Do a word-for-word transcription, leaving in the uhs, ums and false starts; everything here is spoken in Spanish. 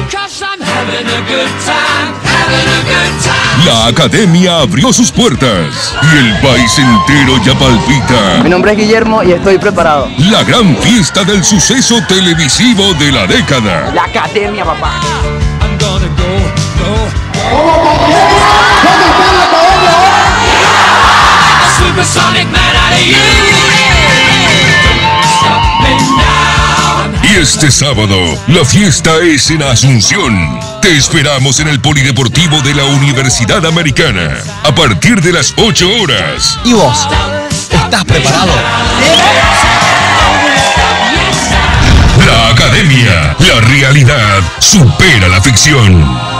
La Academia abrió sus puertas y el país entero ya palpita. Mi nombre es Guillermo y estoy preparado. La gran fiesta del suceso televisivo de la década. La Academia, papá. ¿Dónde está la Academia? Y este sábado, la fiesta es en Asunción. Te esperamos en el Polideportivo de la Universidad Americana a partir de las ocho horas. ¿Y vos? ¿Estás preparado? La Academia, la realidad supera la ficción.